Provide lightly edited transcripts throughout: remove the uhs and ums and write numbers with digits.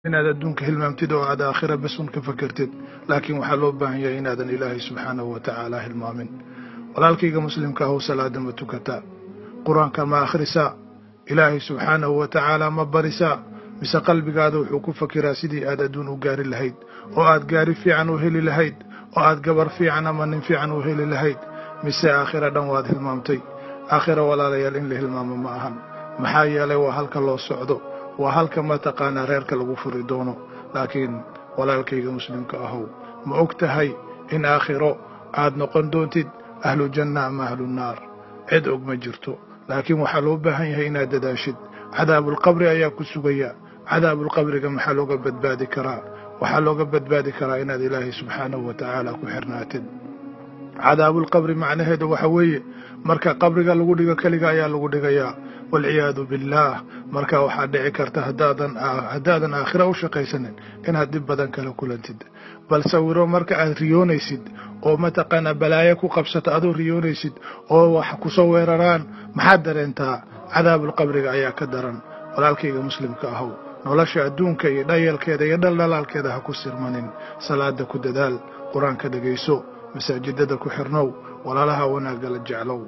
inaad adduunka hilmaamtid oo aad aakhira bas un ka fakartid laakiin waxaa loo baahan yahay inaadan ilaahay subxaanahu wa tacaala hilmaamin walaalkayga muslimka ah salaada ma tukataa qur-aanka ma akhrisaa ilaahay subxaanahu wa tacaala ma barisaa mise qalbigaada wuxuu ku fakiraa sidii aad adduun u gaari lahayd oo aad gaari fiican u heli lahayd oo aad gabar fiican ama nin fiican u heli lahayd mise aakhira dhan waad hilmaamtay aakhira walaalayaal in la hilmaamo ma ahan maxaa yeelay waa halka loo socdo waa halka mataqaanaa reerka lagu furi doono laakiin walaalkayga muslimka ahow ma og tahay in aakhiro aad noqon doontid ahlu janna ama ahlu naar cid og ma jirto laakiin waxaa loo baahan yahay inaad dadaashid cadaabulqabri ayaa ku sugaya cadaabulqabriga maxaa looga badbaadi karaa waxaa looga badbaadi karaa inaad ilaahay subxaanahu wa tacaala ku xirnaatid cadaabulqabri macnaheedu waxa weeye marka qabriga lagu dhigo keliga ayaa lagu dhigayaa walciyaadu billaah marka waxaa dhici karta haddaadan aakhira u shaqaysanin inaad dhib badan kala kulantid bal sawiro marka aad riyoonaysid oo mataqaanaa balaayo ku qabsato adoo riyoonaysid oo wax ku soo weeraraan maxaad dareentaa cadaabulqabriga ayaa ka daran walaalkayga muslimka ahow nolosha adduunka iyo dhayalkeeda iyo dhaldhalaalkeeda ha ku sirmanin salaada ku dadaal qur-aanka dhegayso masaajidada ku xirnow walaalaha wanaagga la jeclow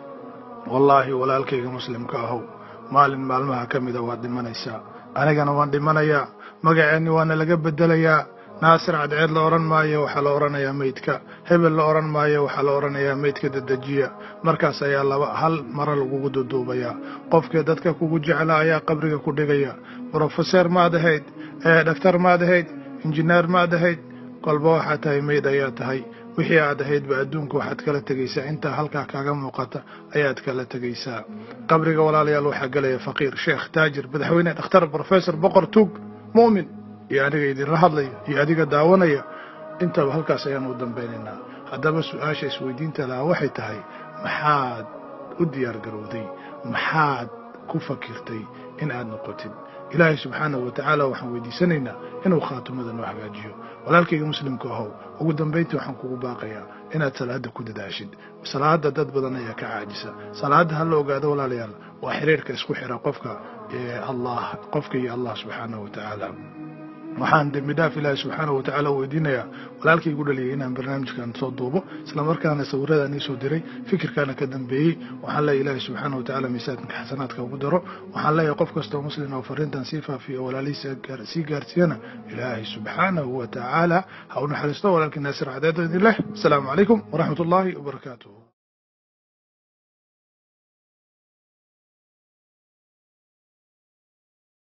wallaahi walaalkayga muslimka ahow maalin maalmaha ka mida waad dhimanaysaa anigana waan dhimanayaa magaceenni waana laga bedelayaa naasir cadceed la odhan maayo waxaa la odhanayaa meydka hebel la odhan maayo waxaa la odhanayaa meydka dedejiya markaas ayaa hal mara lagugu duduubayaa qofkii dadka kugu jeclaa ayaa qabriga ku dhigaya brofeseer maad ahayd dhaktar maad ahayd injineer maad ahayd kolba waxaa tahay meyd ayaa tahay wixii aad ahaydba adduunka waxaad kala tegaysaa intaa halkaa kaaga muuqata ayaad kala tegaysaa qabriga walaalayaal waxaa gelaya faqiir sheekh taajir madaxweyne dhakhtar brofesor boqor tuug mu'min iyo aniga idinla hadlaya iyo adiga daawanaya intaba halkaas ayaan u dambaynaynaa haddaba su-aasha isweydiinta lahaa waxay tahay maxaad u diyaar garowday maxaad ku fakirtay in aad noqotid ilaahay subxaanahu wa tacaala waxaan weydiisanaynaa inuu khaatumada noo hagaajiyo walaalkayga muslimka ahow ugu dambayntii waxaan kugu baaqayaa inaad salaada ku dadaashid salaada dad badan ayaa ka caajisa salaada ha la ogaado walaalayaal waa xiriirka isku xira qofka iyo allah subxaanahu wa tacaala waxaan dembi dhaaf ilaahay subxaanahu wa tacaala weydiinayaa walaalkay igu dhaliyay inaan barnaamijkan soo duubo isla markaana sawirradaan ii soo diray fikirkaana ka dambeeyey waxaan leeyahay ilaahay subxaanahu wa tacaala miisaanka xasanaadka ugu daro waxaan leeyahay qof kastoo muslim oo fariintan sii faafiyo walaalihiisa sii gaarsiiyana ilaahay subxaanahu wa tacaala ha u naxariisto walaalkii naasir cadeed idin leh asalaamu calaykum waraxmat ullaahi wabarakaatuh